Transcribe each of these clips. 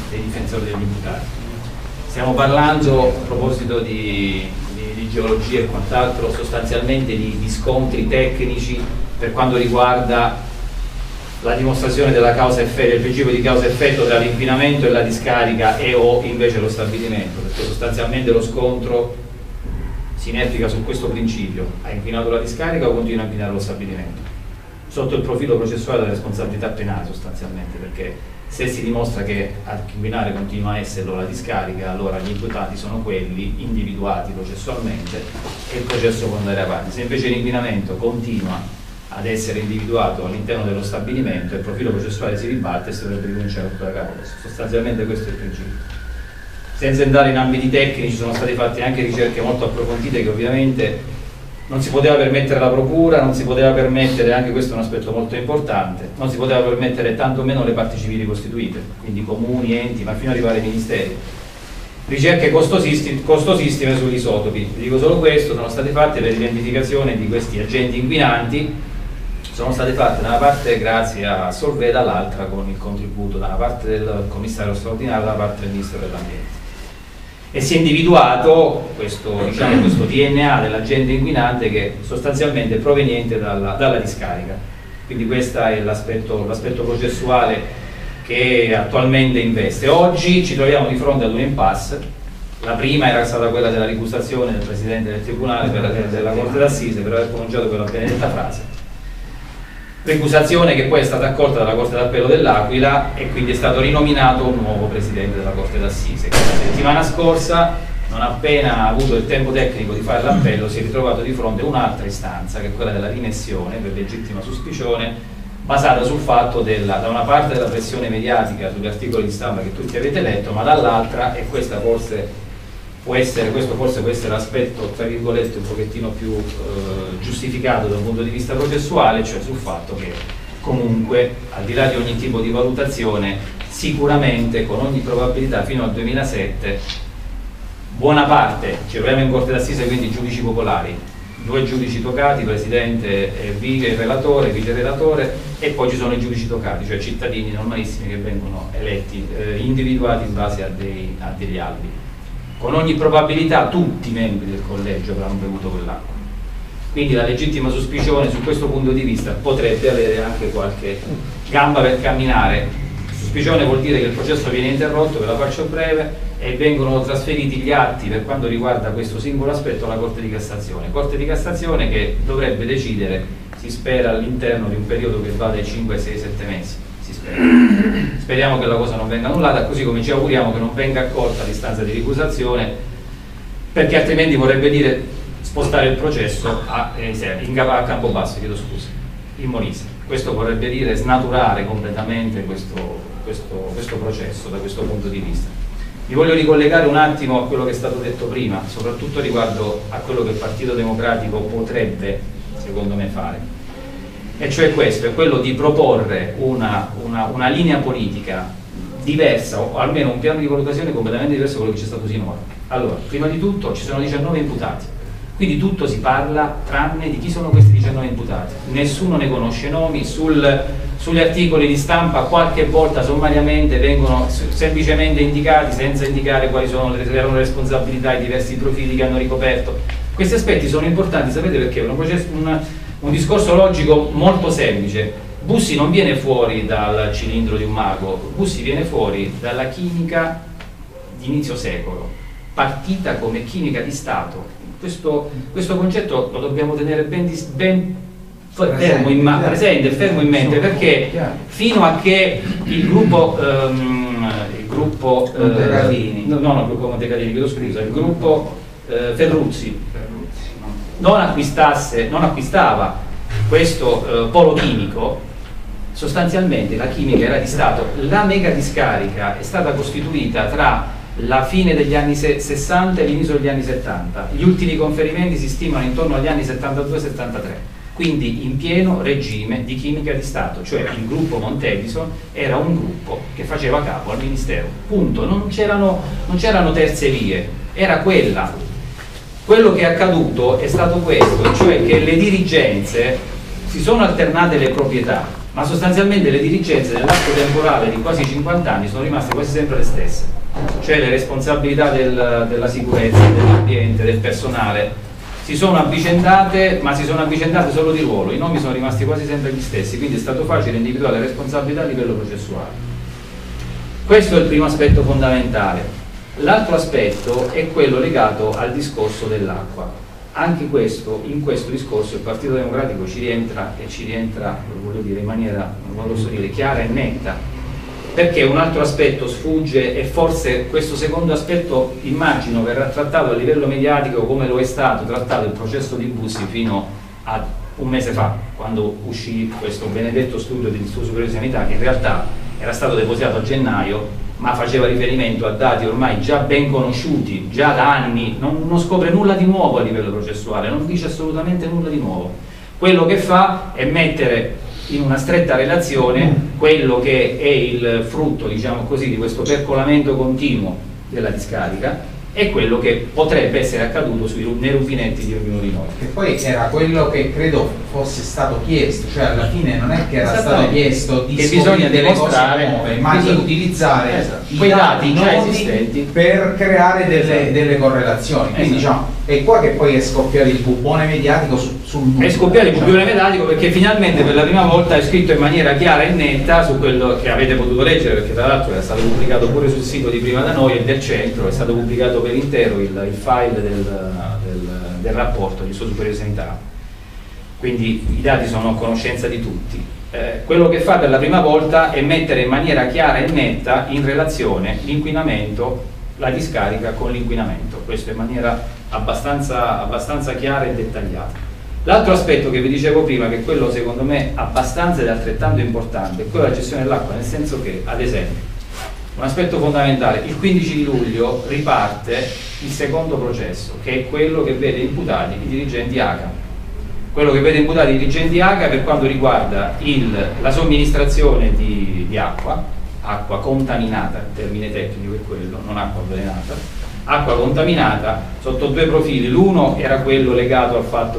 dei difensori degli imputati. Stiamo parlando, a proposito di geologia e quant'altro, sostanzialmente di scontri tecnici per quanto riguarda la dimostrazione della causa-effetto, del principio di causa-effetto tra l'inquinamento e la discarica e o invece lo stabilimento, perché sostanzialmente lo scontro si inerpica su questo principio: ha inquinato la discarica o continua a inquinare lo stabilimento? Sotto il profilo processuale della responsabilità penale sostanzialmente, perché se si dimostra che a inquinare continua a esserlo la discarica, allora gli imputati sono quelli individuati processualmente e il processo può andare avanti. Se invece l'inquinamento continua ad essere individuato all'interno dello stabilimento, il profilo processuale si ribatte e si dovrebbe ricominciare tutto da capo. Sostanzialmente questo è il principio. Senza andare in ambiti tecnici, sono state fatte anche ricerche molto approfondite che ovviamente non si poteva permettere la procura, non si poteva permettere, anche questo è un aspetto molto importante, non si poteva permettere tantomeno le parti civili costituite, quindi comuni, enti, ma fino ad arrivare ai ministeri. Ricerche costosissime sugli isotopi. Vi dico solo questo: sono state fatte per l'identificazione di questi agenti inquinanti, sono state fatte da una parte grazie a Solvay, dall'altra con il contributo da una parte del commissario straordinario, da una parte del Ministero dell'Ambiente. E si è individuato questo DNA dell'agente inquinante che sostanzialmente è proveniente dalla discarica. Quindi questo è l'aspetto processuale che attualmente investe. Oggi ci troviamo di fronte ad un impasse. La prima era stata quella della ricusazione del Presidente del Tribunale della Corte d'Assise per aver pronunciato quella benedetta frase. Ricusazione che poi è stata accolta dalla Corte d'Appello dell'Aquila e quindi è stato rinominato un nuovo Presidente della Corte d'Assise, che la settimana scorsa, non appena avuto il tempo tecnico di fare l'appello, si è ritrovato di fronte a un'altra istanza, che è quella della rimessione per legittima sospicione, basata sul fatto da una parte della pressione mediatica sugli articoli di stampa che tutti avete letto, ma dall'altra, e questo forse può essere l'aspetto tra virgolette un pochettino più giustificato dal punto di vista processuale, cioè sul fatto che comunque, al di là di ogni tipo di valutazione, sicuramente con ogni probabilità fino al 2007 buona parte, ci troviamo in Corte d'Assise, quindi giudici popolari, 2 giudici tocati, presidente e relatore, vice relatore, e poi ci sono i giudici tocati, cioè cittadini normalissimi che vengono eletti, individuati in base a degli albi. Con ogni probabilità tutti i membri del collegio avranno bevuto quell'acqua. Quindi la legittima sospicione su questo punto di vista potrebbe avere anche qualche gamba per camminare. Sospicione vuol dire che il processo viene interrotto, ve la faccio breve, e vengono trasferiti gli atti per quanto riguarda questo singolo aspetto alla Corte di Cassazione. Corte di Cassazione che dovrebbe decidere, si spera, all'interno di un periodo che va dai 5 ai 6, 7 mesi. Speriamo che la cosa non venga annullata, così come ci auguriamo che non venga accolta l'istanza di ricusazione, perché altrimenti vorrebbe dire spostare il processo a Campobasso, chiedo scusa, in Molise. Questo vorrebbe dire snaturare completamente questo processo da questo punto di vista. Vi voglio ricollegare un attimo a quello che è stato detto prima, soprattutto riguardo a quello che il Partito Democratico potrebbe, secondo me, fare. E cioè questo, è quello di proporre una linea politica diversa, o almeno un piano di valutazione completamente diverso da quello che c'è stato sinora. Allora, prima di tutto ci sono 19 imputati, quindi tutto si parla tranne di chi sono questi 19 imputati. Nessuno ne conosce nomi, sugli articoli di stampa qualche volta sommariamente vengono semplicemente indicati senza indicare quali sono le responsabilità, i diversi profili che hanno ricoperto. Questi aspetti sono importanti, sapete perché? Un discorso logico molto semplice. Bussi non viene fuori dal cilindro di un mago, Bussi viene fuori dalla chimica di inizio secolo, partita come chimica di Stato. Questo concetto lo dobbiamo tenere ben fermo in mente, perché fino a che il gruppo Ferruzzi non acquistava questo polo chimico, sostanzialmente la chimica era di Stato. La mega discarica è stata costituita tra la fine degli anni 60 e l'inizio degli anni 70. Gli ultimi conferimenti si stimano intorno agli anni 72-73, quindi in pieno regime di chimica di Stato, cioè il gruppo Montedison era un gruppo che faceva capo al Ministero, punto. Non c'erano terze vie, era quella. Quello che è accaduto è stato questo, cioè che le dirigenze si sono alternate le proprietà, ma sostanzialmente le dirigenze nell'arco temporale di quasi 50 anni sono rimaste quasi sempre le stesse, cioè le responsabilità della sicurezza, dell'ambiente, del personale si sono avvicendate, ma si sono avvicendate solo di ruolo, i nomi sono rimasti quasi sempre gli stessi, quindi è stato facile individuare le responsabilità a livello processuale. Questo è il primo aspetto fondamentale. L'altro aspetto è quello legato al discorso dell'acqua. Anche questo, in questo discorso il Partito Democratico ci rientra, e ci rientra, lo voglio dire, in maniera, non posso dire, chiara e netta, perché un altro aspetto sfugge, e forse questo secondo aspetto immagino verrà trattato a livello mediatico come lo è stato trattato il processo di Bussi fino a un mese fa, quando uscì questo benedetto studio dell'Istituto Superiore di Sanità, che in realtà era stato depositato a gennaio, ma faceva riferimento a dati ormai già ben conosciuti, già da anni, non scopre nulla di nuovo a livello processuale, non dice assolutamente nulla di nuovo. Quello che fa è mettere in una stretta relazione quello che è il frutto, diciamo così, di questo percolamento continuo della discarica e quello che potrebbe essere accaduto nei rubinetti di ognuno di noi. Che poi era quello che credo fosse stato chiesto, cioè alla fine non è che era stato chiesto di scoprire delle cose nuove, ma di utilizzare quei dati già esistenti per creare delle correlazioni. Quindi diciamo, è qua che poi è scoppiato il bubbone mediatico sul è scoppiato il bubbone mediatico perché finalmente per la prima volta è scritto in maniera chiara e netta su quello che avete potuto leggere, perché tra l'altro è stato pubblicato pure sul sito di Prima da Noi e del centro, è stato pubblicato per intero il file del rapporto di Istituto Superiore di Sanità, quindi i dati sono a conoscenza di tutti. Quello che fa per la prima volta è mettere in maniera chiara e netta in relazione l'inquinamento, la discarica con l'inquinamento, questo in maniera abbastanza chiara e dettagliata. L'altro aspetto che vi dicevo prima, che è quello secondo me abbastanza ed altrettanto importante, è quello della gestione dell'acqua, nel senso che, ad esempio, un aspetto fondamentale, il 15 di luglio riparte il secondo processo, che è quello che vede imputati i dirigenti ACA. Quello che vede imputati i dirigenti ACA per quanto riguarda la somministrazione di acqua contaminata, il termine tecnico è quello, non acqua avvelenata, acqua contaminata sotto due profili. L'uno era quello legato al fatto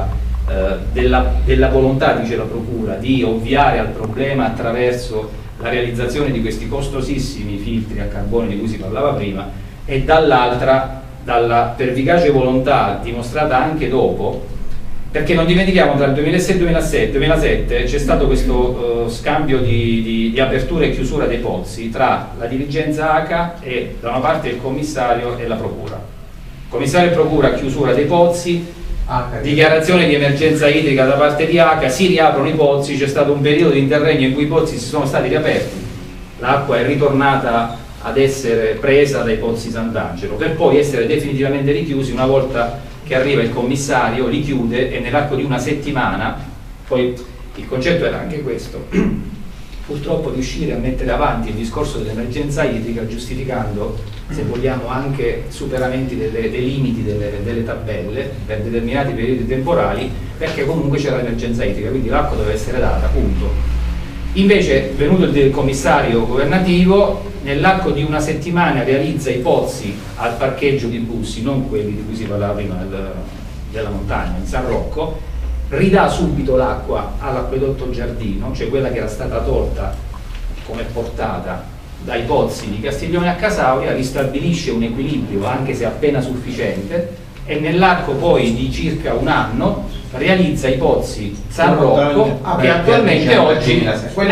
della volontà, dice la Procura, di ovviare al problema attraverso la realizzazione di questi costosissimi filtri a carbone di cui si parlava prima, e dall'altra dalla pervicace volontà dimostrata anche dopo, perché non dimentichiamo, tra il 2006 e il 2007 c'è stato questo scambio di apertura e chiusura dei pozzi tra la dirigenza ACA e da una parte il commissario e la Procura. Commissario e Procura, chiusura dei pozzi, dichiarazione di emergenza idrica da parte di ACA, si riaprono i pozzi, c'è stato un periodo di interregno in cui i pozzi si sono stati riaperti, l'acqua è ritornata ad essere presa dai pozzi Sant'Angelo per poi essere definitivamente richiusi una volta che arriva il commissario, li chiude e nell'arco di una settimana, poi il concetto era anche questo, purtroppo riuscire a mettere avanti il discorso dell'emergenza idrica giustificando, se vogliamo, anche superamenti dei limiti delle tabelle per determinati periodi temporali, perché comunque c'era l'emergenza idrica, quindi l'acqua doveva essere data, punto. Invece, venuto il commissario governativo, nell'arco di una settimana realizza i pozzi al parcheggio di Bussi, non quelli di cui si parlava prima della montagna, in San Rocco, ridà subito l'acqua all'acquedotto Giardino, cioè quella che era stata tolta come portata dai pozzi di Castiglione a Casauria, ristabilisce un equilibrio anche se appena sufficiente, e nell'arco poi di circa un anno realizza i pozzi San Rocco che attualmente oggi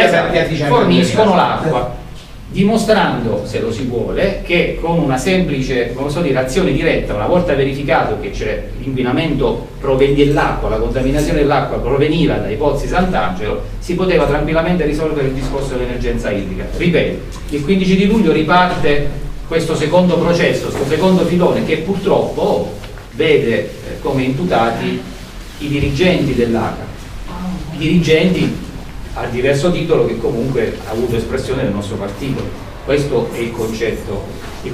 forniscono l'acqua, dimostrando, se lo si vuole, che con una semplice, come so dire, azione diretta, una volta verificato che c'è l'inquinamento dell'acqua, la contaminazione dell'acqua proveniva dai pozzi Sant'Angelo, si poteva tranquillamente risolvere il discorso dell'emergenza idrica. Ripeto, il 15 di luglio riparte questo secondo processo, questo secondo filone, che purtroppo vede come imputati i dirigenti dell'ACA, i dirigenti a diverso titolo che comunque ha avuto espressione nel nostro partito. Questo è il concetto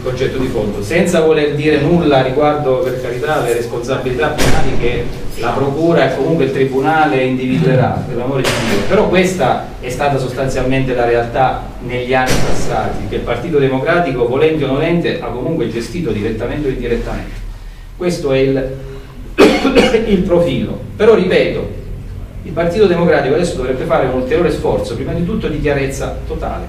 di fondo, senza voler dire nulla riguardo, per carità, le responsabilità penali che la Procura e comunque il Tribunale individuerà, per l'amore di Dio. Però questa è stata sostanzialmente la realtà negli anni passati, che il Partito Democratico, volenti o nolente, ha comunque gestito direttamente o indirettamente. Questo è il profilo. Però ripeto, Il Partito Democratico adesso dovrebbe fare un ulteriore sforzo, prima di tutto di chiarezza totale,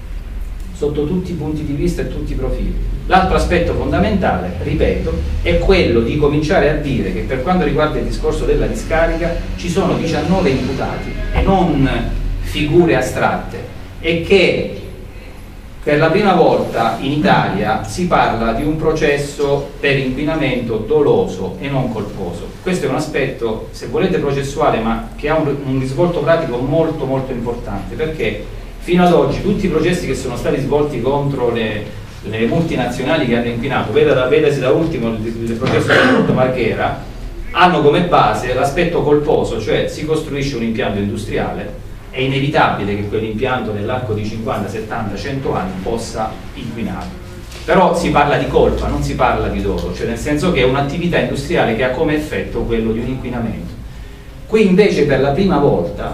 sotto tutti i punti di vista e tutti i profili. L'altro aspetto fondamentale, ripeto, è quello di cominciare a dire che per quanto riguarda il discorso della discarica ci sono 19 imputati e non figure astratte, e che per la prima volta in Italia si parla di un processo per inquinamento doloso e non colposo. Questo è un aspetto, se volete, processuale, ma che ha un risvolto pratico molto molto importante, perché fino ad oggi tutti i processi che sono stati svolti contro le multinazionali che hanno inquinato, vedasi da ultimo il processo del Porto Marghera, hanno come base l'aspetto colposo, cioè si costruisce un impianto industriale, è inevitabile che quell'impianto nell'arco di 50, 70, 100 anni possa inquinare. Però si parla di colpa, non si parla di dolo, cioè nel senso che è un'attività industriale che ha come effetto quello di un inquinamento. Qui invece per la prima volta,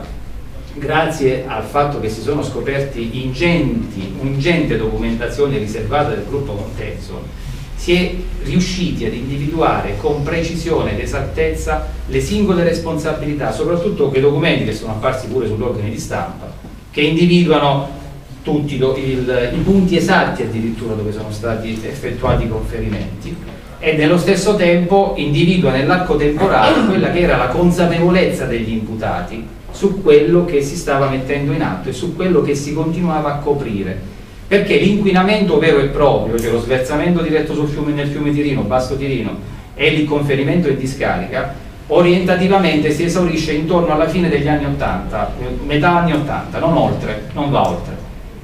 grazie al fatto che si sono scoperti un'ingente documentazione riservata del gruppo Montedison, si è riusciti ad individuare con precisione ed esattezza le singole responsabilità, soprattutto quei documenti che sono apparsi pure sull'ordine di stampa, che individuano tutti i punti esatti addirittura dove sono stati effettuati i conferimenti, e nello stesso tempo individua nell'arco temporale quella che era la consapevolezza degli imputati su quello che si stava mettendo in atto e su quello che si continuava a coprire. Perché l'inquinamento vero e proprio, cioè lo sversamento diretto sul fiume, nel fiume Tirino, Basso Tirino, e il conferimento e discarica, orientativamente si esaurisce intorno alla fine degli anni 80, metà anni 80, non oltre, non va oltre.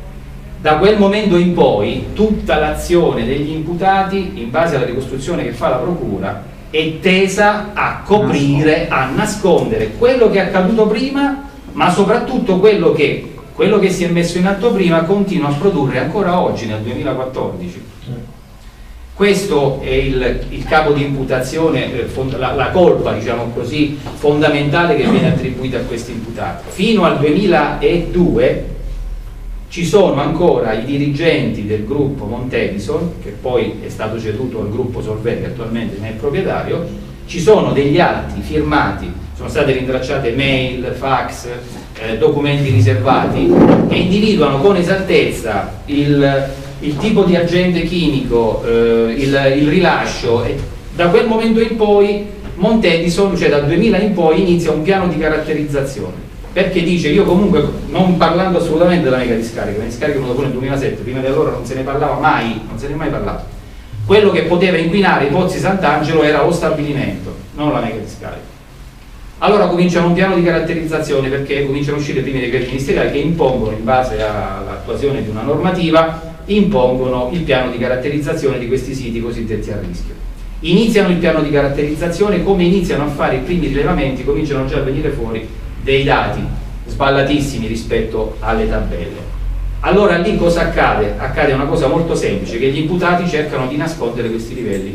Da quel momento in poi tutta l'azione degli imputati, in base alla ricostruzione che fa la procura, è tesa a coprire, a nascondere quello che è accaduto prima, ma soprattutto quello che si è messo in atto prima continua a produrre ancora oggi, nel 2014. Questo è il capo di imputazione, la colpa, diciamo così, fondamentale che viene attribuita a questi imputati. Fino al 2002 ci sono ancora i dirigenti del gruppo Montedison, che poi è stato ceduto al gruppo Solvay, che attualmente ne è proprietario. Ci sono degli atti firmati, sono state rintracciate mail, fax, documenti riservati che individuano con esattezza il tipo di agente chimico, il rilascio, e da quel momento in poi Montedison, cioè dal 2000 in poi, inizia un piano di caratterizzazione, perché dice: io comunque, non parlando assolutamente della mega discarica, la discarica è venuta pure nel 2007, prima di allora non se ne parlava mai, non se ne è mai parlato. Quello che poteva inquinare i pozzi Sant'Angelo era lo stabilimento, non la mega discarica. Allora cominciano un piano di caratterizzazione, perché cominciano a uscire i primi decreti ministeriali che impongono, in base all'attuazione di una normativa, impongono il piano di caratterizzazione di questi siti cosiddetti a rischio. Iniziano il piano di caratterizzazione, come iniziano a fare i primi rilevamenti cominciano già a venire fuori dei dati sballatissimi rispetto alle tabelle. Allora lì cosa accade? Accade una cosa molto semplice, che gli imputati cercano di nascondere questi livelli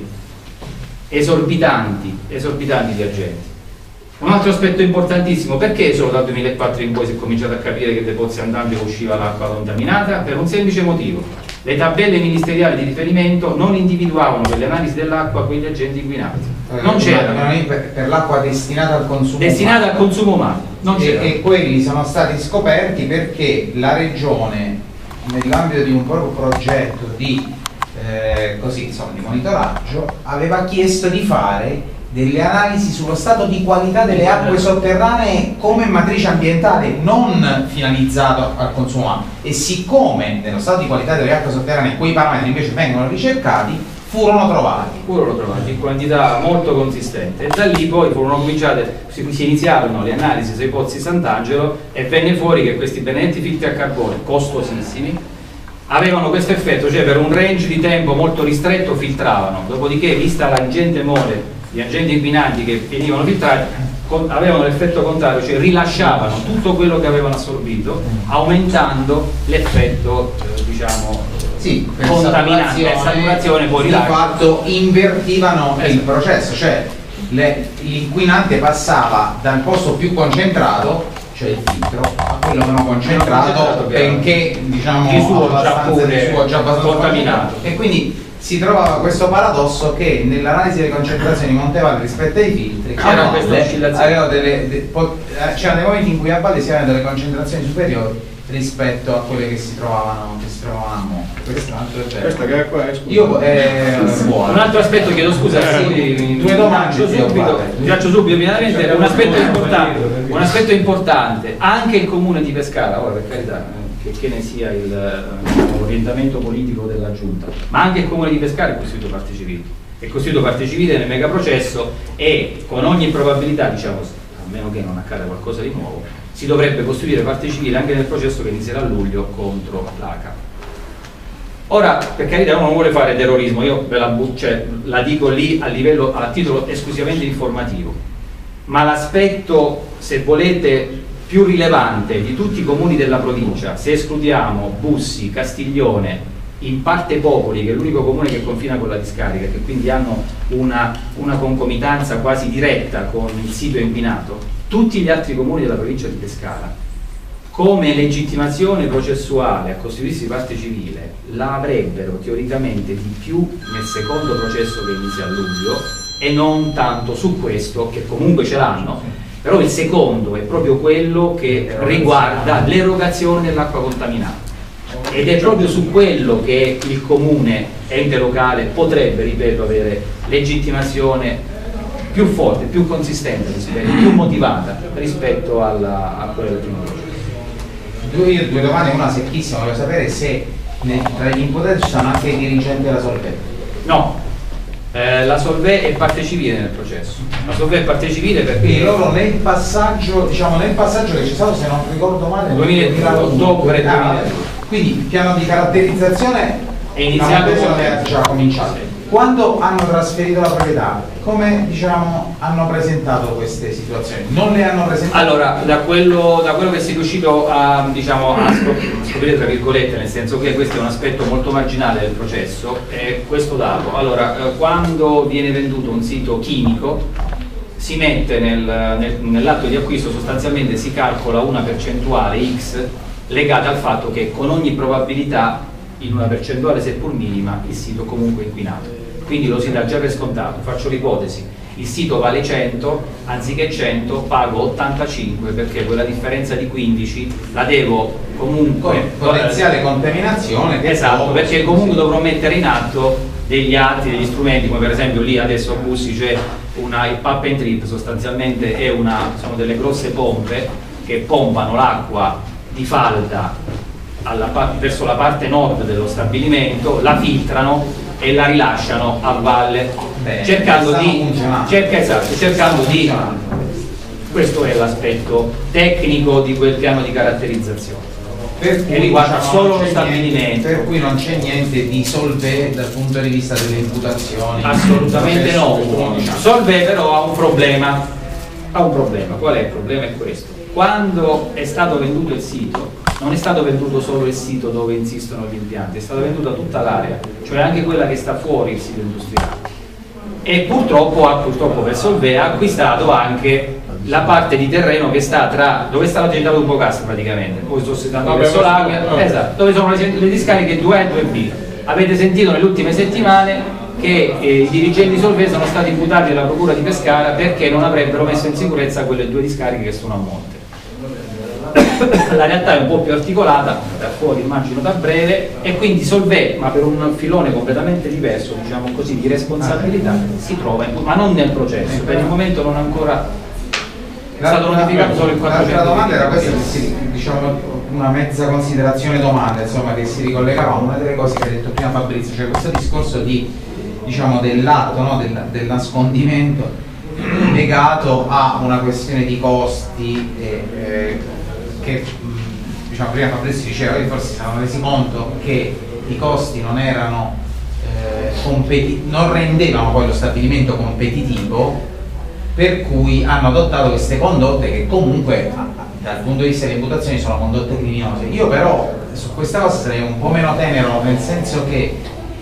esorbitanti di agenti. Un altro aspetto importantissimo: perché solo dal 2004 in poi si è cominciato a capire che dai pozzi Sant'Angelo usciva l'acqua contaminata? Per un semplice motivo: le tabelle ministeriali di riferimento non individuavano per le analisi dell'acqua quegli agenti inquinati, non c'erano. Per l'acqua destinata al consumo umano non c'erano. E quelli sono stati scoperti perché la regione, nell'ambito di un proprio progetto di monitoraggio, aveva chiesto di fare delle analisi sullo stato di qualità delle acque sotterranee come matrice ambientale, non finalizzato al consumo umano. E siccome nello stato di qualità delle acque sotterranee quei parametri invece vengono ricercati, furono trovati in quantità molto consistente, e da lì poi si iniziarono le analisi sui pozzi Sant'Angelo e venne fuori che questi benedetti filtri a carbone, costosissimi, avevano questo effetto, cioè per un range di tempo molto ristretto filtravano, dopodiché, vista la ingente mole di agenti inquinanti che venivano filtrati, avevano l'effetto contrario, cioè rilasciavano tutto quello che avevano assorbito, aumentando l'effetto contaminante, per saturazione, poi rilascio. Di fatto invertivano il processo, cioè l'inquinante passava dal posto più concentrato, cioè il filtro, a quello lo abbiamo concentrato, benché diciamo di suo già abbastanza contaminato. E quindi si trovava questo paradosso che nell'analisi delle concentrazioni di Montevalle rispetto ai filtri c'erano dei momenti in cui a valle si avevano delle concentrazioni superiori rispetto a quelle che si trovavano a monte. Questa che è qua è un altro aspetto, chiedo scusa, due domande vi faccio subito immediatamente un aspetto importante. Anche il comune di Pescara, ora per carità, che ne sia l'orientamento politico della giunta, ma anche il comune di Pescara è costituito parte civile, nel megaprocesso, e con ogni probabilità, diciamo, a meno che non accada qualcosa di nuovo, si dovrebbe costituire parte civile anche nel processo che inizierà a luglio contro l'ACA. Ora, per carità, uno non vuole fare terrorismo, io ve la dico lì a titolo esclusivamente informativo, ma l'aspetto, se volete, più rilevante di tutti i comuni della provincia, se escludiamo Bussi, Castiglione, in parte Popoli, che è l'unico comune che confina con la discarica, che quindi hanno una concomitanza quasi diretta con il sito inquinato, tutti gli altri comuni della provincia di Pescara, come legittimazione processuale a costituirsi parte civile, la avrebbero teoricamente di più nel secondo processo che inizia a luglio, e non tanto su questo, che comunque ce l'hanno, però il secondo è proprio quello che riguarda l'erogazione dell'acqua contaminata, ed è proprio su quello che il comune, ente locale, potrebbe, ripeto, avere legittimazione più forte, più consistente, più motivata rispetto a quella del primo processo. Due domande, una secchissima, voglio sapere se tra gli imputati ci sono anche i dirigenti della Solvay. No, la Solvay è parte civile nel processo. La Solvay è parte civile perché quindi loro nel passaggio che c'è stato, se non ricordo male, 2002, quindi il piano di caratterizzazione è iniziato, è già cominciato. Quando hanno trasferito la proprietà, come hanno presentato queste situazioni? Non le hanno presentate? Allora, da quello che si è riuscito a scoprire, tra virgolette, nel senso che questo è un aspetto molto marginale del processo, è questo dato. Allora, quando viene venduto un sito chimico, si mette nell'atto di acquisto, sostanzialmente si calcola una percentuale X legata al fatto che con ogni probabilità, in una percentuale seppur minima, il sito comunque è inquinato, quindi lo si dà già per scontato. Faccio l'ipotesi: il sito vale 100, anziché 100 pago 85 perché quella differenza di 15 la devo comunque potenziale contaminazione, esatto, perché comunque dovrò mettere in atto degli atti, degli strumenti, come per esempio lì adesso a Bussi c'è il pump and trip, sostanzialmente sono delle grosse pompe che pompano l'acqua di falda verso la parte nord dello stabilimento, la filtrano e la rilasciano a valle, cercando di questo è l'aspetto tecnico di quel piano di caratterizzazione, che riguarda solo lo stabilimento, per cui non c'è niente di Solvay dal punto di vista delle imputazioni. Assolutamente no. Solvay però ha un problema. Qual è il problema? È questo: quando è stato venduto il sito, non è stato venduto solo il sito dove insistono gli impianti, è stata venduta tutta l'area, cioè anche quella che sta fuori il sito industriale, e purtroppo per Solvay ha acquistato anche la parte di terreno che sta tra dove sta l'azienda Upocast praticamente, poi sto andando verso l'Aquila, esatto, dove sono le discariche 2A e 2B. Avete sentito nelle ultime settimane che i dirigenti Solvay sono stati imputati dalla procura di Pescara perché non avrebbero messo in sicurezza quelle due discariche che sono a monte. La realtà è un po' più articolata, da fuori immagino da breve, e quindi Solvay, ma per un filone completamente diverso, diciamo così, di responsabilità, si trova ma non nel processo, per il momento non ancora è stato notificato solo il 4%. L'altra domanda era questa, diciamo una mezza considerazione domanda, insomma, che si ricollegava a una delle cose che ha detto prima Fabrizio, cioè questo discorso dell'atto, no? del nascondimento legato a una questione di costi che diciamo prima Fabrizio diceva che forse si erano resi conto che i costi non erano non rendevano poi lo stabilimento competitivo, per cui hanno adottato queste condotte che comunque dal punto di vista delle imputazioni sono condotte criminose. Io però su questa cosa sarei un po' meno tenero, nel senso che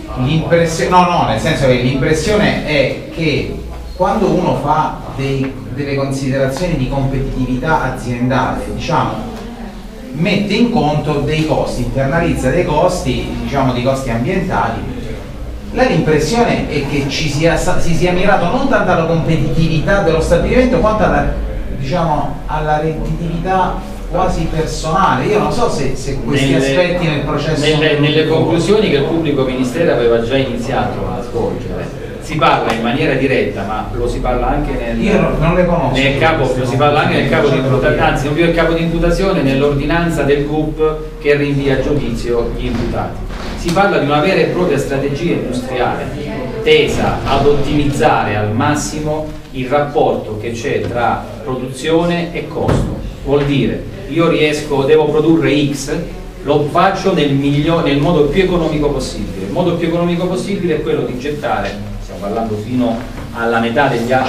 l'impressione è che quando uno fa delle considerazioni di competitività aziendale, diciamo, mette in conto dei costi, internalizza dei costi, diciamo di costi ambientali. L'impressione è che si sia mirato non tanto alla competitività dello stabilimento quanto alla, diciamo, alla redditività quasi personale. Io non so se questi aspetti nel processo... Nelle conclusioni che il pubblico ministero aveva già iniziato a svolgere, si parla in maniera diretta, ma lo si parla anche Io non le conosco. Lo si parla anche nel capo di imputazione, anzi non più il capo di imputazione, nell'ordinanza del GUP che rinvia a giudizio gli imputati. Si parla di una vera e propria strategia industriale tesa ad ottimizzare al massimo il rapporto che c'è tra produzione e costo. Vuol dire, io devo produrre X, lo faccio nel modo più economico possibile. Il modo più economico possibile è quello di gettare, stiamo parlando fino alla metà degli anni,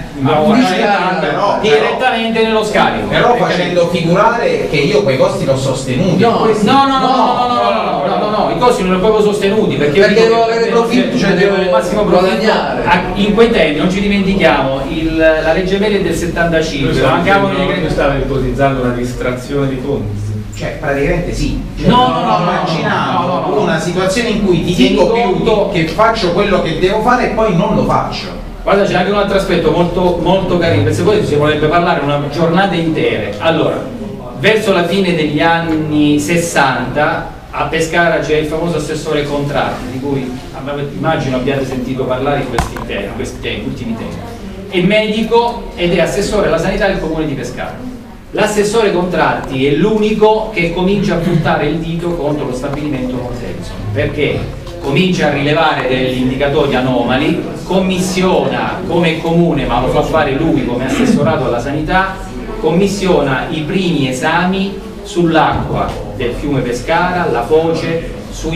direttamente nello scarico. Però facendo figurare che io quei costi li ho sostenuti. No, i costi non li ho proprio sostenuti perché devo avere profitto, cioè devo il massimo profitto. In quei tempi non ci dimentichiamo, la legge Mele del 75, mancavano io stavo ipotizzando una distrazione di fondi. Cioè praticamente sì, no, una situazione in cui ti dico più che faccio quello che devo fare e poi non lo faccio. Guarda, c'è anche un altro aspetto molto, molto carino, perché poi si vorrebbe parlare una giornata intera. Allora, verso la fine degli anni 60 a Pescara c'è il famoso assessore contratti, di cui immagino abbiate sentito parlare in questi ultimi tempi. È medico ed è assessore alla sanità del comune di Pescara. L'assessore contratti è l'unico che comincia a puntare il dito contro lo stabilimento Montezzo, perché comincia a rilevare degli indicatori anomali, commissiona come comune, ma lo fa fare lui come assessorato alla sanità, commissiona i primi esami sull'acqua del fiume Pescara, la foce,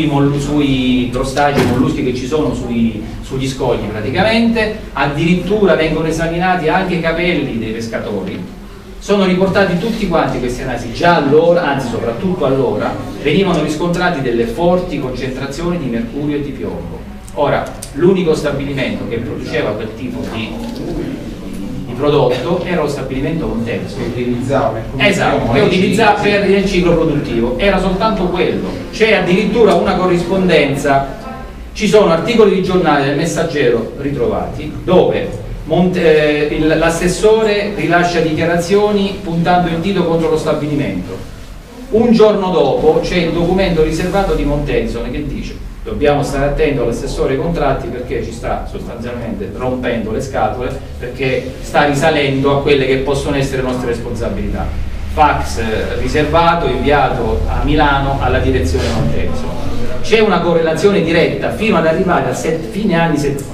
sui crostacei, molluschi che ci sono sugli scogli praticamente, addirittura vengono esaminati anche i capelli dei pescatori. Sono riportati tutti quanti questi analisi, già allora, anzi soprattutto allora, venivano riscontrati delle forti concentrazioni di mercurio e di piombo. Ora, l'unico stabilimento che produceva quel tipo di prodotto era lo stabilimento Montezzo. Esatto, che utilizzava per il ciclo produttivo, era soltanto quello. C'è addirittura una corrispondenza, ci sono articoli di giornale del Messaggero ritrovati, dove l'assessore rilascia dichiarazioni puntando il dito contro lo stabilimento. Un giorno dopo c'è il documento riservato di Montenzone che dice: dobbiamo stare attenti all'assessore ai contratti perché ci sta sostanzialmente rompendo le scatole, perché sta risalendo a quelle che possono essere le nostre responsabilità. Fax riservato, inviato a Milano alla direzione Montenzone. C'è una correlazione diretta fino ad arrivare a fine anni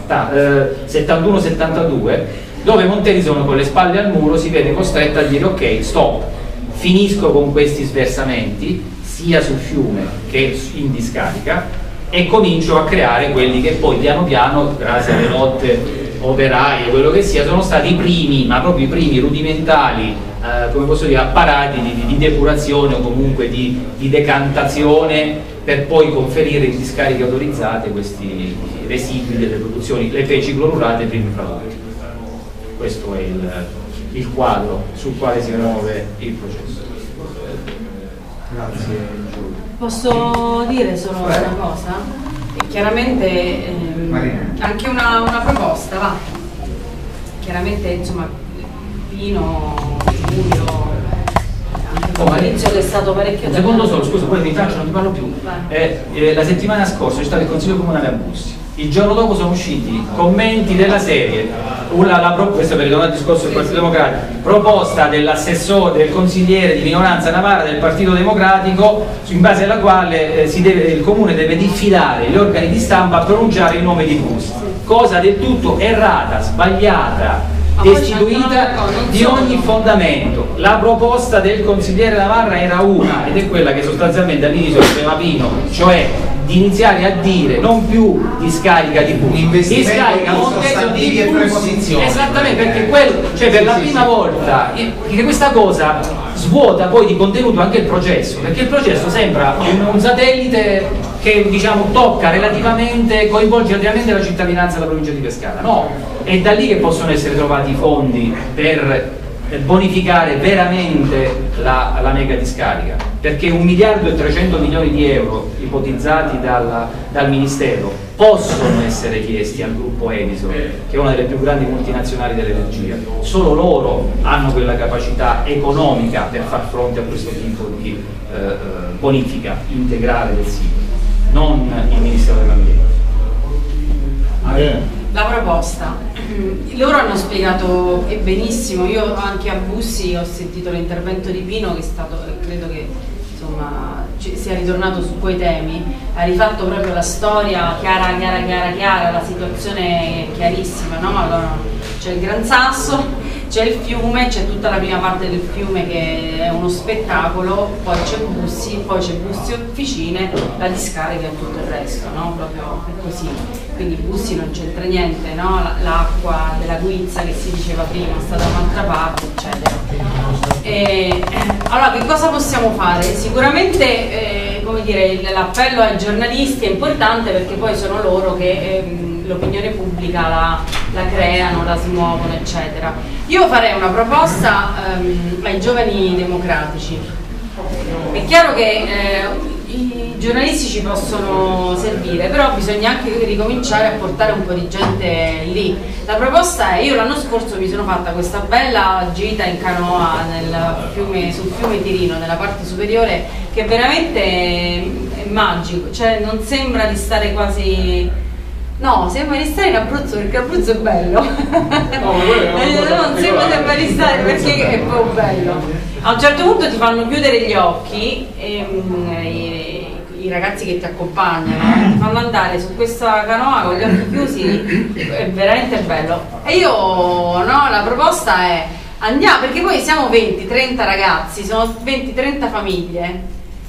71-72, dove Montezone con le spalle al muro si vede costretto a dire: ok, stop, finisco con questi sversamenti sia sul fiume che in discarica e comincio a creare quelli che poi piano piano, grazie alle lotte operaie, quello che sia, sono stati i primi, ma proprio i primi rudimentali, come posso dire, apparati di depurazione o comunque di decantazione, per poi conferire in discariche autorizzate questi residui delle produzioni, le feci clorurate primi prodotti. Questo è il quadro sul quale si muove il processo. Grazie Giulio. Posso dire solo una cosa? E chiaramente anche una proposta, va. Chiaramente insomma Pino, Giulio, Maurizio che è stato parecchio. Un secondo solo, scusa, poi mi faccio, non ti parlo più. La settimana scorsa c'è stato il Consiglio Comunale a Bussi. Il giorno dopo sono usciti commenti della serie, questo per ritornare al discorso del Partito Democratico, proposta dell'assessore, del consigliere di minoranza Navarra del Partito Democratico, in base alla quale il Comune deve diffidare gli organi di stampa a pronunciare il nome di Bussi. Cosa del tutto errata, sbagliata, destituita di ogni fondamento. La proposta del consigliere Navarra era una, ed è quella che sostanzialmente all'inizio diceva Pino, cioè di iniziare a dire non più discarica di Bussi, discarica Montezzo di Bussi. Esattamente, perché per la prima volta che questa cosa svuota poi di contenuto anche il processo, perché il processo sembra un satellite che diciamo tocca relativamente, coinvolge relativamente la cittadinanza della provincia di Pescara. No, è da lì che possono essere trovati i fondi per bonificare veramente la mega discarica, perché 1.300 milioni di euro ipotizzati dal Ministero possono essere chiesti al gruppo Edison, che è una delle più grandi multinazionali dell'energia. Solo loro hanno quella capacità economica per far fronte a questo tipo di bonifica integrale del sito, non il Ministero dell'Ambiente. La proposta, loro hanno spiegato benissimo, io anche a Bussi ho sentito l'intervento di Pino, che è stato, credo che insomma sia ritornato su quei temi, ha rifatto proprio la storia chiara, la situazione chiarissima, no? Allora, c'è il Gran Sasso, c'è il fiume, c'è tutta la prima parte del fiume che è uno spettacolo, poi c'è Bussi Officine, la discarica e tutto il resto, no? Proprio è così. Quindi Bussi non c'entra niente, no? L'acqua della Guizza che si diceva prima è stata da un'altra parte, eccetera. Allora, che cosa possiamo fare? Sicuramente come dire, l'appello ai giornalisti è importante, perché poi sono loro che l'opinione pubblica la creano, la smuovono, eccetera. Io farei una proposta ai giovani democratici. È chiaro che i giornalisti ci possono servire, però bisogna anche ricominciare a portare un po' di gente lì. La proposta è, io l'anno scorso mi sono fatta questa bella gita in canoa sul fiume Tirino, nella parte superiore, che veramente è magico, cioè non sembra di stare quasi... No, sembra di stare in Abruzzo, perché Abruzzo è bello. Non sembra di stare perché è proprio bello. A un certo punto ti fanno chiudere gli occhi i ragazzi che ti accompagnano, ti fanno andare su questa canoa con gli occhi chiusi, è veramente bello. E io, no, la proposta è andiamo, perché poi siamo 20-30 ragazzi, sono 20-30 famiglie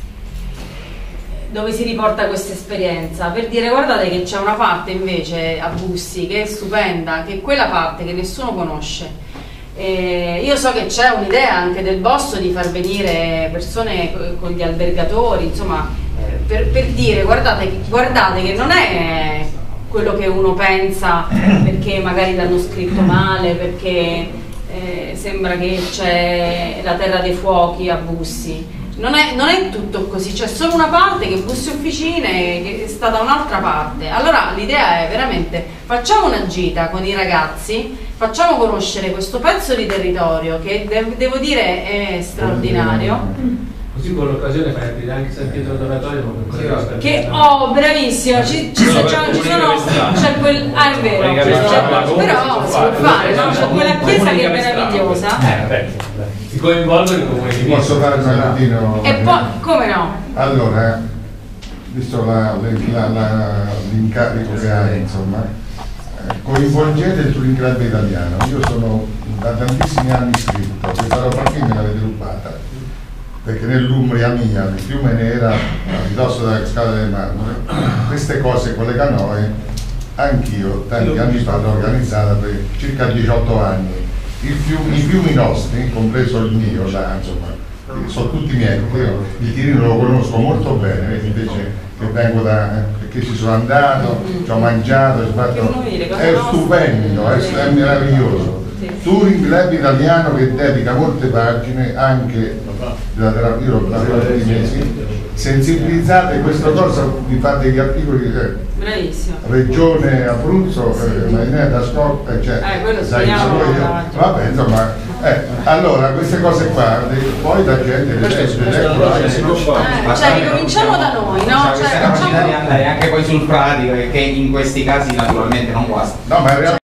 dove si riporta questa esperienza, per dire guardate che c'è una parte invece a Bussi che è stupenda, che è quella parte che nessuno conosce. Io so che c'è un'idea anche del Bosso di far venire persone con gli albergatori, insomma, per dire guardate che non è quello che uno pensa, perché magari l'hanno scritto male, perché sembra che c'è la terra dei fuochi a Bussi. Non è tutto così, c'è solo una parte che è Bussi Officine, che sta da un'altra parte. Allora l'idea è veramente, facciamo una gita con i ragazzi, facciamo conoscere questo pezzo di territorio che devo dire è straordinario. Così con l'occasione fai aprire anche San Pietro d'Oratorio, che bravissimo, c'è quel, è vero, però si può fare, no? C'è quella chiesa che è meravigliosa. Si coinvolgono i comuni. Posso fare un minutino? E poi, come no? Allora, visto l'incarico che hai, insomma, coinvolgete il Touring Club italiano. Io sono da tantissimi anni iscritto, questa roba qui me l'avete rubata, perché nell'Umbria mia, nel fiume Nera, a ridosso della Scala delle Marmore, queste cose con le canoe, anch'io tanti anni fa l'ho organizzata per circa 18 anni. I fiumi nostri, compreso il mio, là, insomma, sono tutti miei, io il Tirino lo conosco molto bene, invece che vengo perché ci sono andato, ci ho mangiato, è stupendo, è meraviglioso. Touring Club italiano che dedica molte pagine anche della terapia, io tutti i mesi, sensibilizzate questa cosa, vi fate degli articoli bravissimo. Regione Abruzzo, Marinetta, Scott, cioè, vabbè, insomma, allora queste cose qua poi la gente cioè ricominciamo da noi, no? Cioè, questa capacità di andare anche poi sul pratico, che in questi casi naturalmente non guasta. No, ma in realtà